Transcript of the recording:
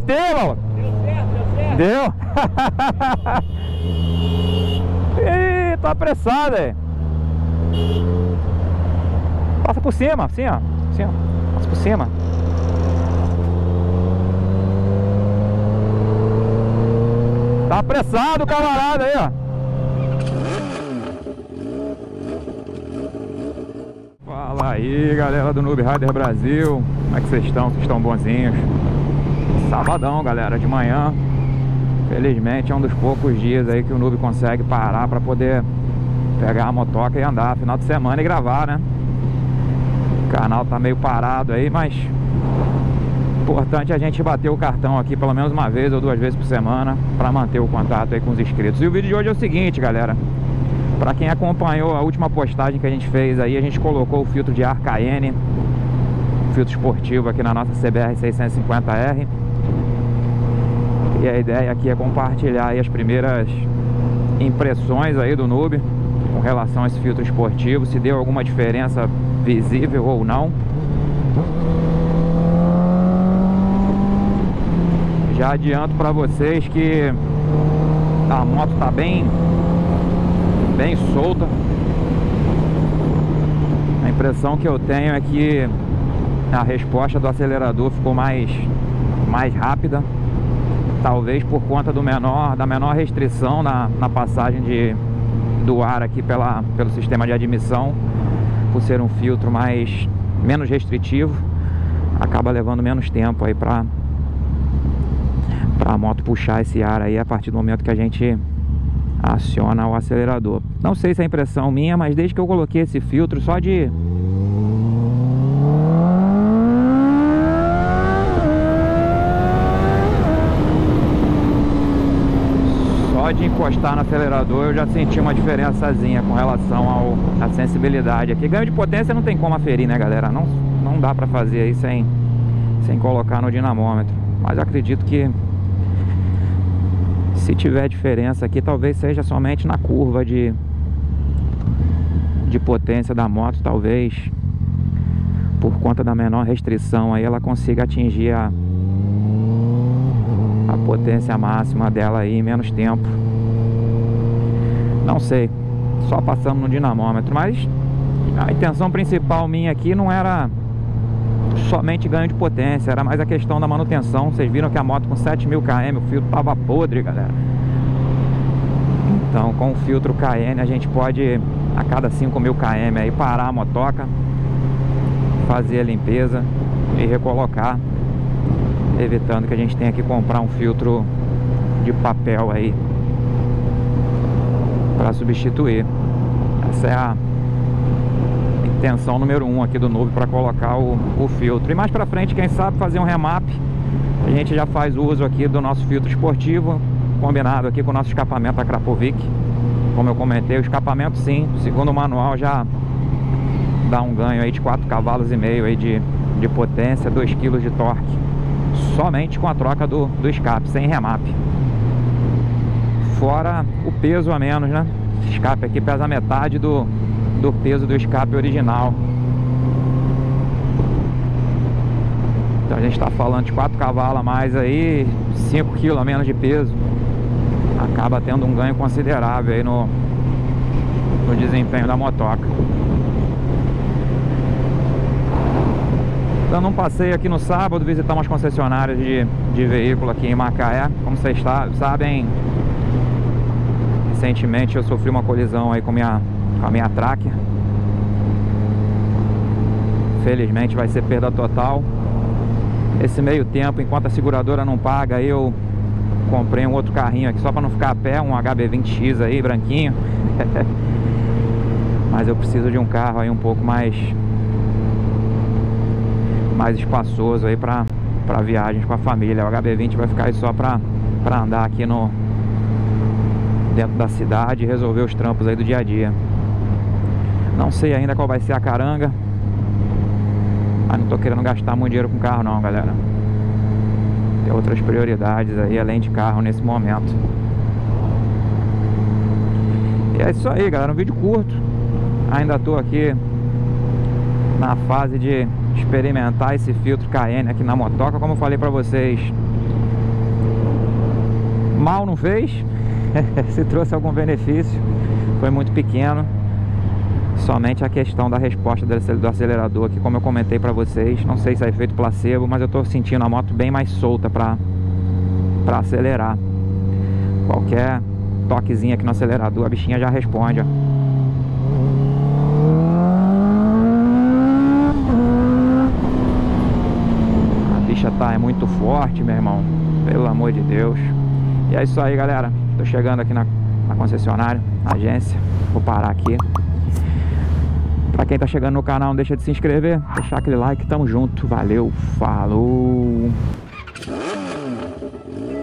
meter, irmão? Deu certo. Deu! Ih, tá apressado aí. Passa por cima, assim ó. Assim, ó. Passa por cima. Tá apressado o camarada aí, ó. Fala aí, galera do Noob Rider Brasil. Como é que vocês estão? Vocês estão bonzinhos? Sabadão, galera, de manhã. Felizmente é um dos poucos dias aí que o Noob consegue parar pra poder pegar a motoca e andar final de semana e gravar, né? O canal tá meio parado aí, mas importante a gente bater o cartão aqui pelo menos uma vez ou duas vezes por semana pra manter o contato aí com os inscritos. E o vídeo de hoje é o seguinte, galera. Pra quem acompanhou a última postagem que a gente fez aí, a gente colocou o filtro de ar Cayenne, filtro esportivo aqui na nossa CBR 650R. E a ideia aqui é compartilhar aí as primeiras impressões aí do Noob com relação a esse filtro esportivo, se deu alguma diferença visível ou não. Já adianto para vocês que a moto tá bem solta. A impressão que eu tenho é que a resposta do acelerador ficou mais rápida, talvez por conta da menor restrição na passagem do ar aqui pelo sistema de admissão. Por ser um filtro menos restritivo, acaba levando menos tempo aí para a moto puxar esse ar aí a partir do momento que a gente aciona o acelerador. Não sei se é impressão minha, mas desde que eu coloquei esse filtro, só de encostar no acelerador eu já senti uma diferençazinha com relação à sensibilidade aqui. Ganho de potência não tem como aferir, né, galera? Não dá pra fazer aí sem colocar no dinamômetro. Mas eu acredito que se tiver diferença aqui, talvez seja somente na curva de potência da moto. Talvez por conta da menor restrição aí ela consiga atingir a potência máxima dela aí em menos tempo. Não sei, só passando no dinamômetro. Mas a intenção principal minha aqui não era somente ganho de potência, era mais a questão da manutenção. Vocês viram que a moto com 7.000 km, o filtro tava podre, galera. Então com o filtro Cayenne a gente pode, a cada 5.000 km aí, parar a motoca, fazer a limpeza e recolocar, evitando que a gente tenha que comprar um filtro de papel aí para substituir. Essa é a intenção número 1 aqui do Noob para colocar o filtro. E mais para frente, quem sabe, fazer um remap. A gente já faz uso aqui do nosso filtro esportivo, combinado aqui com o nosso escapamento da Krapovic. Como eu comentei, o escapamento, sim, segundo o manual, já dá um ganho aí de 4,5 cavalos aí de potência, 2 kg de torque, somente com a troca do escape, sem remap. Fora o peso a menos, né? Esse escape aqui pesa metade do peso do escape original. Então a gente está falando de 4 cavalos a mais aí, 5 kg a menos de peso. Acaba tendo um ganho considerável aí no desempenho da motoca. Dando um passeio aqui no sábado, visitar umas concessionárias de veículo aqui em Macaé. Como vocês sabem, recentemente eu sofri uma colisão aí com a minha Tracker. Felizmente vai ser perda total. Esse meio tempo, enquanto a seguradora não paga, eu comprei um outro carrinho aqui só para não ficar a pé, um HB20X aí, branquinho. Mas eu preciso de um carro aí um pouco mais espaçoso aí para viagens com a família. O HB20 vai ficar aí só para andar aqui dentro da cidade e resolver os trampos aí do dia a dia. Não sei ainda qual vai ser a caranga, mas não tô querendo gastar muito dinheiro com carro não, galera. Tem outras prioridades aí além de carro nesse momento. E é isso aí, galera, um vídeo curto. Ainda tô aqui na fase de experimentar esse filtro Cayenne aqui na motoca. Como eu falei pra vocês, mal não fez. Se trouxe algum benefício, foi muito pequeno. Somente a questão da resposta do acelerador, que como eu comentei pra vocês, não sei se é efeito placebo, mas eu tô sentindo a moto bem mais solta pra acelerar. Qualquer toquezinho aqui no acelerador, a bichinha já responde, ó. A bicha é muito forte, meu irmão, pelo amor de Deus. E é isso aí, galera. Tô chegando aqui na concessionária, na agência. Vou parar aqui. Pra quem tá chegando no canal, não deixa de se inscrever, deixar aquele like, tamo junto, valeu, falou!